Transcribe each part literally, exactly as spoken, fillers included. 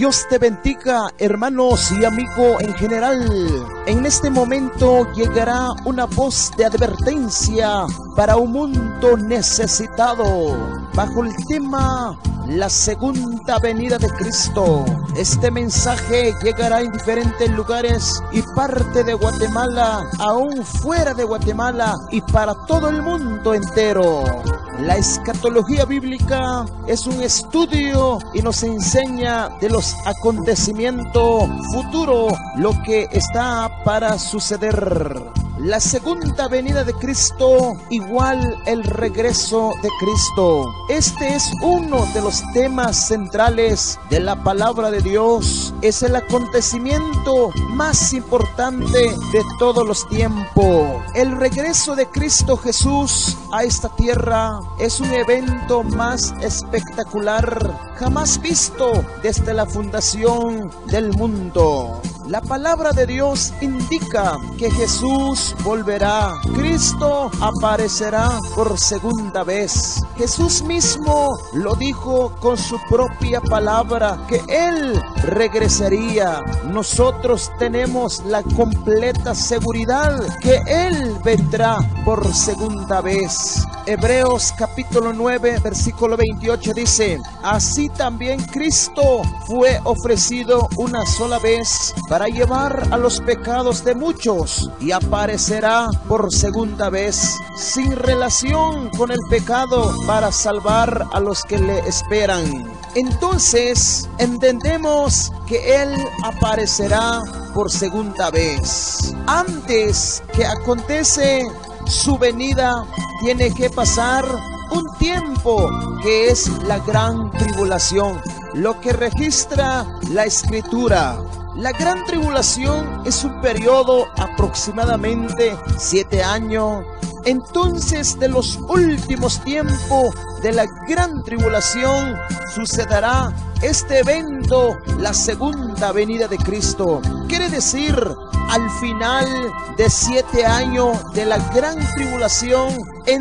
Dios te bendiga, hermanos y amigo en general. En este momento llegará una voz de advertencia para un mundo necesitado, bajo el tema la segunda venida de Cristo. Este mensaje llegará en diferentes lugares y parte de Guatemala, aún fuera de Guatemala y para todo el mundo entero. La escatología bíblica es un estudio y nos enseña de los acontecimientos futuros, lo que está para suceder. La segunda venida de Cristo, igual el regreso de Cristo. Este es uno de los temas centrales de la palabra de Dios. Es el acontecimiento más importante de todos los tiempos. El regreso de Cristo Jesús a esta tierra es un evento más espectacular jamás visto desde la fundación del mundo. La palabra de Dios indica que Jesús volverá. Cristo aparecerá por segunda vez. Jesús mismo lo dijo con su propia palabra, que Él regresaría. Nosotros tenemos la completa seguridad que Él vendrá por segunda vez. Hebreos capítulo nueve, versículo veintiocho dice: así también Cristo fue ofrecido una sola vez para llevar a los pecados de muchos, y aparecerá por segunda vez sin relación con el pecado para salvar a los que le esperan. Entonces entendemos que Él aparecerá por segunda vez. Antes que acontece su venida, tiene que pasar un tiempo que es la gran tribulación, lo que registra la Escritura. La gran tribulación es un periodo aproximadamente siete años. Entonces, de los últimos tiempos de la gran tribulación, sucederá este evento, la segunda venida de Cristo. Quiere decir, al final de siete años de la gran tribulación,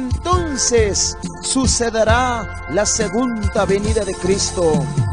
entonces sucederá la segunda venida de Cristo.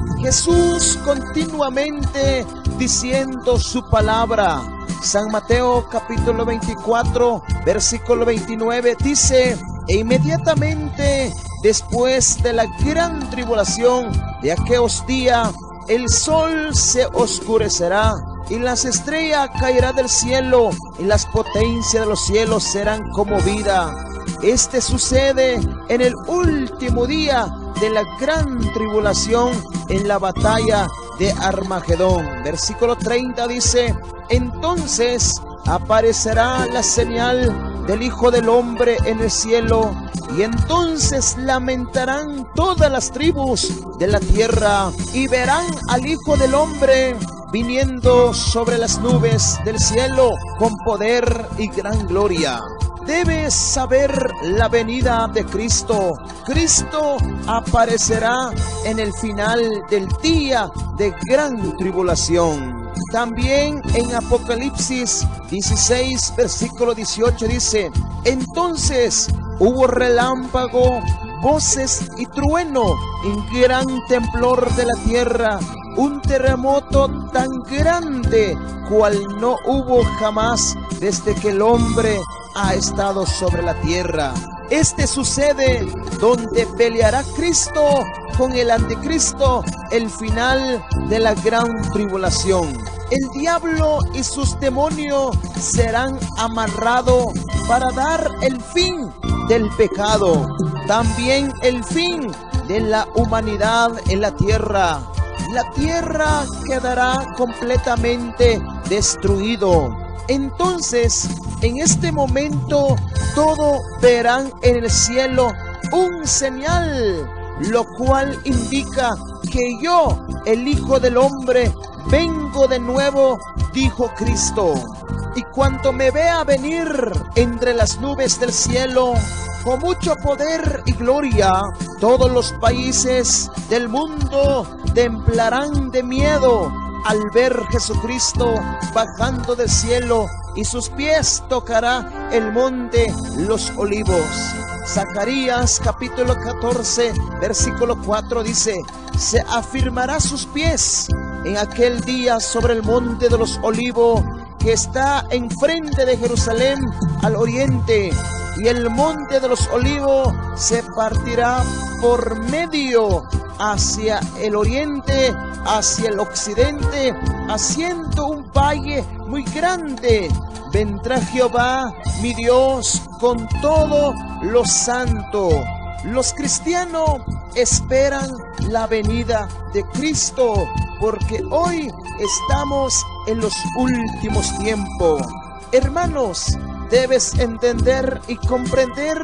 Jesús continuamente diciendo su palabra. San Mateo capítulo veinticuatro, versículo veintinueve dice: e inmediatamente después de la gran tribulación de aquellos días, el sol se oscurecerá y las estrellas caerán del cielo y las potencias de los cielos serán conmovidas. Este sucede en el último día de la gran tribulación, en la batalla de Armagedón. Versículo treinta dice: entonces aparecerá la señal del Hijo del Hombre en el cielo, y entonces lamentarán todas las tribus de la tierra, y verán al Hijo del Hombre viniendo sobre las nubes del cielo con poder y gran gloria. Debes saber la venida de Cristo. Cristo aparecerá en el final del día de gran tribulación. También en Apocalipsis dieciséis, versículo dieciocho dice: entonces hubo relámpago, voces y trueno, y gran temblor de la tierra, un terremoto tan grande cual no hubo jamás desde que el hombre ha estado sobre la tierra. Este sucede donde peleará Cristo con el anticristo, el final de la gran tribulación. El diablo y sus demonios serán amarrados para dar el fin del pecado, también el fin de la humanidad en la tierra. La tierra quedará completamente destruido. Entonces, en este momento, todos verán en el cielo un señal, lo cual indica que yo, el Hijo del Hombre, vengo de nuevo, dijo Cristo. Y cuando me vea venir entre las nubes del cielo, con mucho poder y gloria, todos los países del mundo temblarán de miedo al ver Jesucristo bajando del cielo, y sus pies tocará el monte Los Olivos. Zacarías capítulo catorce, versículo cuatro dice: se afirmará sus pies en aquel día sobre el monte de los Olivos, que está enfrente de Jerusalén al oriente, y el monte de los Olivos se partirá por medio hacia el oriente, hacia el occidente, haciendo un valle muy grande. Vendrá Jehová, mi Dios, con todos los santos. Los cristianos esperan la venida de Cristo, porque hoy estamos en los últimos tiempos. Hermanos, debes entender y comprender,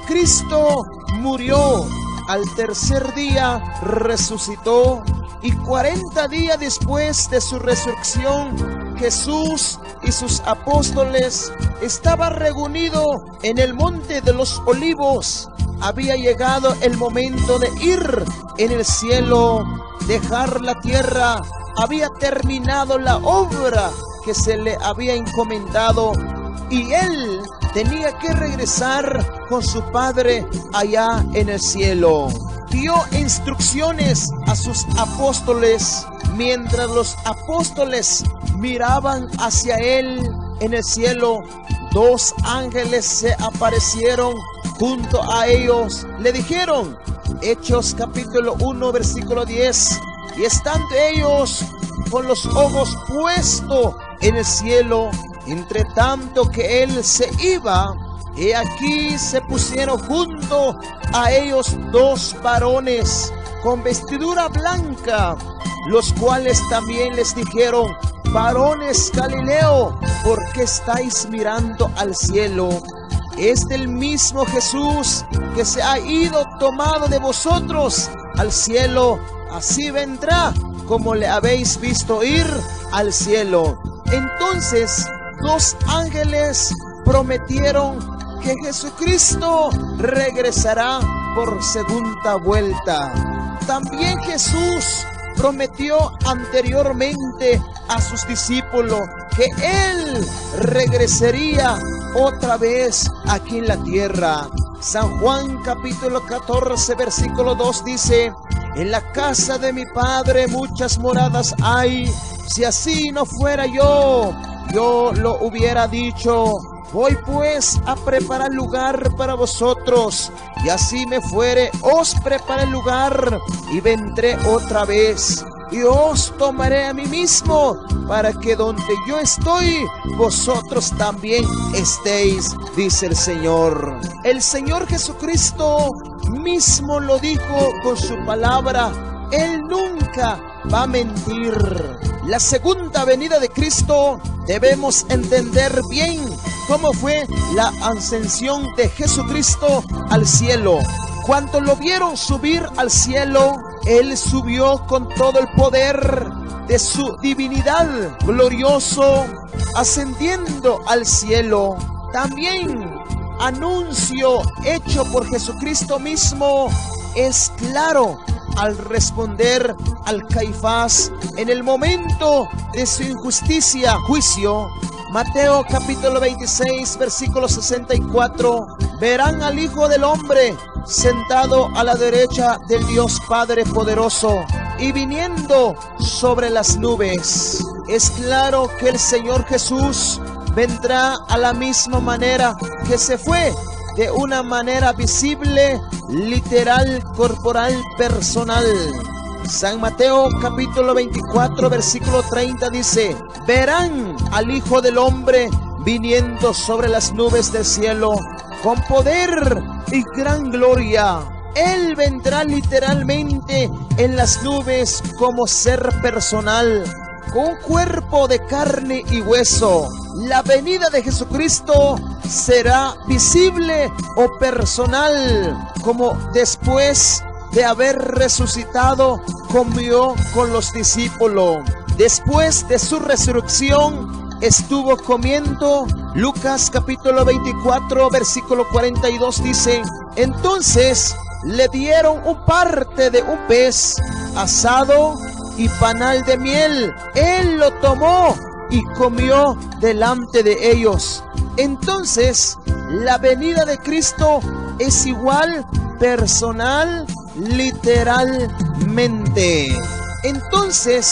Cristo murió, al tercer día resucitó, y cuarenta días después de su resurrección, Jesús y sus apóstoles estaban reunidos en el monte de los Olivos. Había llegado el momento de ir en el cielo, dejar la tierra. Había terminado la obra que se le había encomendado, y él tenía que regresar con su Padre allá en el cielo. Dio instrucciones a sus apóstoles. Mientras los apóstoles miraban hacia él en el cielo, dos ángeles se aparecieron junto a ellos. Le dijeron, Hechos capítulo uno versículo diez, y estando ellos con los ojos puestos en el cielo, entre tanto que él se iba, he aquí se pusieron junto a ellos dos varones con vestidura blanca, los cuales también les dijeron, varones Galileo, ¿por qué estáis mirando al cielo? Es del mismo Jesús que se ha ido tomado de vosotros al cielo, así vendrá como le habéis visto ir al cielo. Entonces dos ángeles prometieron que Jesucristo regresará por segunda vuelta. También Jesús prometió anteriormente a sus discípulos que Él regresaría otra vez aquí en la tierra. San Juan capítulo catorce versículo dos dice, en la casa de mi Padre muchas moradas hay, si así no fuera yo, yo lo hubiera dicho. Voy pues a preparar lugar para vosotros, y así me fuere, os preparé lugar, y vendré otra vez, y os tomaré a mí mismo, para que donde yo estoy, vosotros también estéis, dice el Señor. El Señor Jesucristo mismo lo dijo con su palabra, Él nunca va a mentir. La segunda venida de Cristo debemos entender bien cómo fue la ascensión de Jesucristo al cielo. Cuando lo vieron subir al cielo, Él subió con todo el poder de su divinidad, glorioso, ascendiendo al cielo. También anuncio hecho por Jesucristo mismo es claro al responder al Caifás en el momento de su injusticia, juicio. Mateo capítulo veintiséis versículo sesenta y cuatro, verán al Hijo del Hombre sentado a la derecha del Dios Padre poderoso y viniendo sobre las nubes. Es claro que el Señor Jesús vendrá a la misma manera que se fue, de una manera visible, literal, corporal, personal. San Mateo capítulo veinticuatro versículo treinta dice, verán al Hijo del Hombre viniendo sobre las nubes del cielo con poder y gran gloria. Él vendrá literalmente en las nubes como ser personal, con un cuerpo de carne y hueso. La venida de Jesucristo será visible o personal, como después de haber resucitado, comió con los discípulos. Después de su resurrección, estuvo comiendo. Lucas capítulo veinticuatro, versículo cuarenta y dos dice, entonces le dieron un parte de un pez asado y panal de miel. Él lo tomó y comió delante de ellos. Entonces, la venida de Cristo es igual, personal, literalmente. Entonces,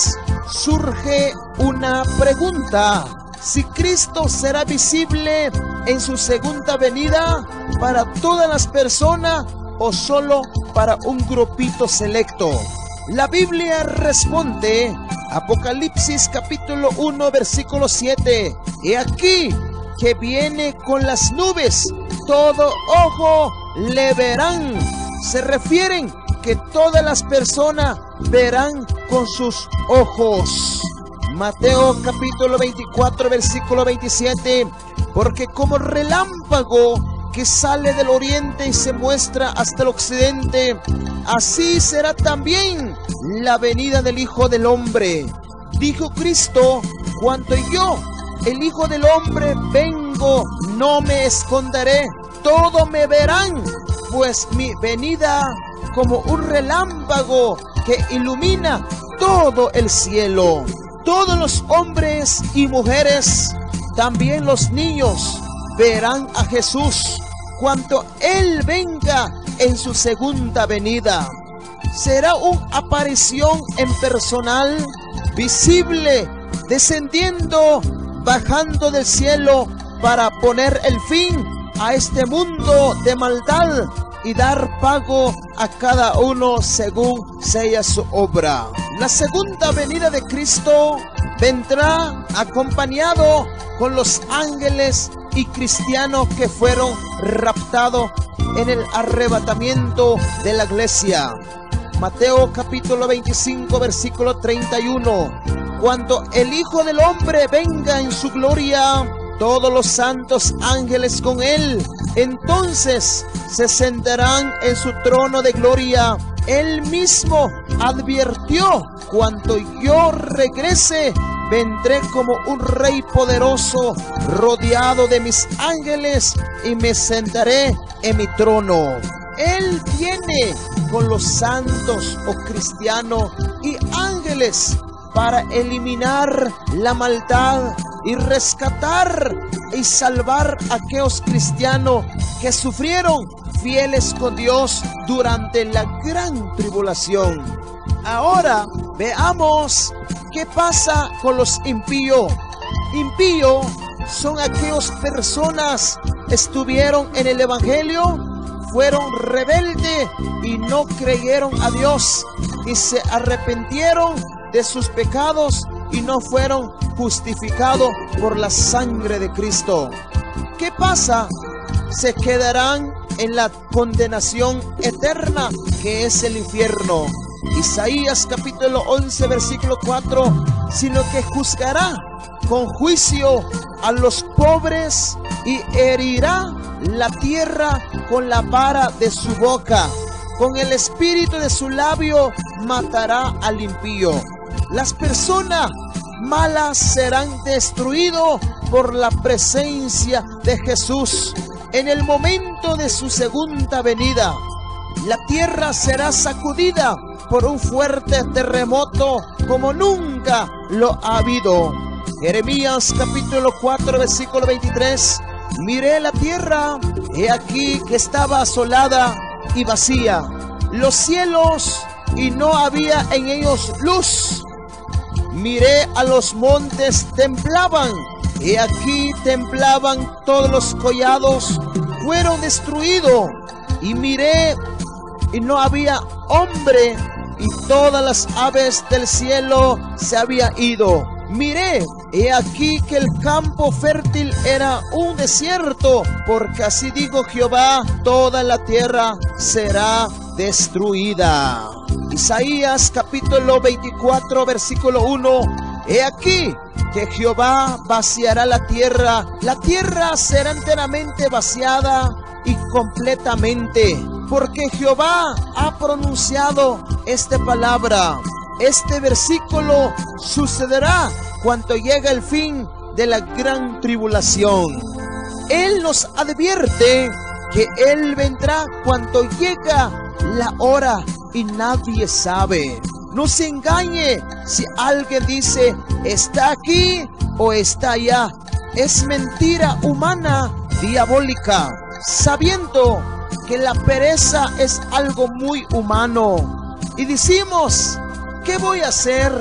surge una pregunta: si Cristo será visible en su segunda venida para todas las personas o solo para un grupito selecto. La Biblia responde, Apocalipsis capítulo uno versículo siete: He aquí que viene con las nubes, todo ojo le verán. Se refieren que todas las personas verán con sus ojos. Mateo capítulo veinticuatro versículo veintisiete: Porque como relámpago que sale del oriente y se muestra hasta el occidente, así será también la venida del Hijo del Hombre. Dijo Cristo: cuando yo, el Hijo del Hombre, vengo, no me esconderé, todo me verán, pues mi venida como un relámpago que ilumina todo el cielo. Todos los hombres y mujeres, también los niños, verán a Jesús cuando Él venga en su segunda venida. Será una aparición en personal, visible, descendiendo, bajando del cielo para poner el fin a este mundo de maldad y dar pago a cada uno según sea su obra. La segunda venida de Cristo vendrá acompañado con los ángeles y cristianos que fueron raptados en el arrebatamiento de la iglesia. Mateo capítulo veinticinco versículo treinta y uno: Cuando el Hijo del Hombre venga en su gloria, todos los santos ángeles con él, entonces se sentarán en su trono de gloria. Él mismo advirtió: cuando yo regrese, vendré como un rey poderoso, rodeado de mis ángeles, y me sentaré en mi trono. Él viene con los santos o cristianos y ángeles para eliminar la maldad y rescatar y salvar a aquellos cristianos que sufrieron fieles con Dios durante la gran tribulación. Ahora veamos qué pasa con los impíos. Impíos son aquellas personas que estuvieron en el Evangelio, fueron rebeldes y no creyeron a Dios y se arrepintieron de sus pecados y no fueron justificados por la sangre de Cristo. ¿Qué pasa? Se quedarán en la condenación eterna, que es el infierno. Isaías capítulo once versículo cuatro: sino que juzgará con juicio a los pobres y herirá la tierra con la vara de su boca, con el espíritu de su labio matará al impío. Las personas malas serán destruidas por la presencia de Jesús en el momento de su segunda venida. La tierra será sacudida por un fuerte terremoto como nunca lo ha habido. Jeremías capítulo cuatro versículo veintitrés: miré la tierra, he aquí que estaba asolada y vacía, los cielos, y no había en ellos luz. Miré a los montes, temblaban, he aquí temblaban todos los collados, fueron destruidos. Y miré y no había hombre, y todas las aves del cielo se habían ido. Miré, he aquí que el campo fértil era un desierto, porque así dijo Jehová, toda la tierra será destruida. Isaías capítulo veinticuatro versículo uno: he aquí que Jehová vaciará la tierra, la tierra será enteramente vaciada y completamente, porque Jehová ha pronunciado esta palabra. Este versículo sucederá cuando llegue el fin de la gran tribulación. Él nos advierte que Él vendrá cuando llega la hora y nadie sabe. No se engañe si alguien dice está aquí o está allá. Es mentira humana, diabólica, sabiendo que la pereza es algo muy humano. Y decimos, ¿qué voy a hacer?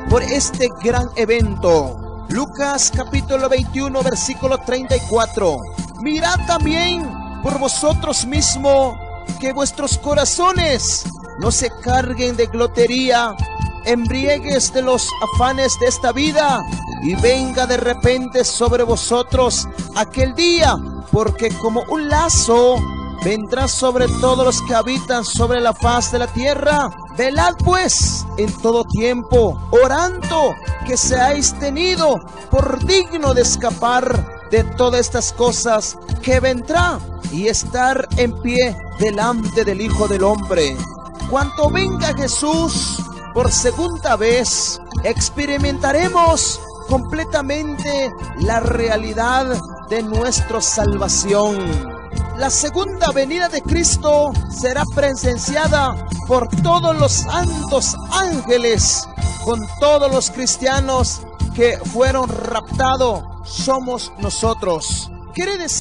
por este gran evento. Lucas capítulo veintiuno, versículo treinta y cuatro. Mirad también por vosotros mismos que vuestros corazones no se carguen de glotería, embriagues de los afanes de esta vida, y venga de repente sobre vosotros aquel día, porque como un lazo vendrá sobre todos los que habitan sobre la faz de la tierra. Velad pues en todo tiempo, orando que seáis tenido por digno de escapar de todas estas cosas que vendrá, y estar en pie delante del Hijo del Hombre. Cuando venga Jesús por segunda vez, experimentaremos completamente la realidad de nuestra salvación. La segunda venida de Cristo será presenciada por todos los santos ángeles, con todos los cristianos que fueron raptados, somos nosotros. Quiere decir